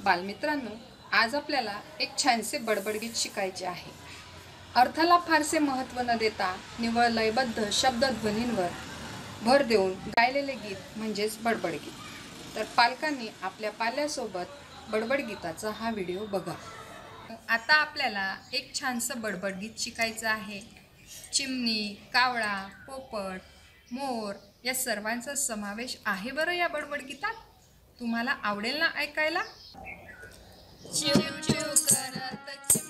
बालमित्रांनो, आज आपल्याला एक छानसे बडबड गीत शिकायचे आहे। अर्थाला फारसे महत्त्व न देता निव्वळ लयबद्ध शब्दध्वनींवर भर देऊन गायलेले गीत म्हणजेच बडबड गीत। तर पालकांनी आपल्या पाल्यासोबत बडबड गीताचा हा व्हिडिओ बघा। आता आपल्याला एक छानसं बडबड गीत शिकायचं आहे। चिमणी, कावळा, पोपट, मोर या सर्वांचा समावेश आहे बरं या बडबड गीतात। तुम्हाला आवडेल ना ऐकायला? चिव चिव करत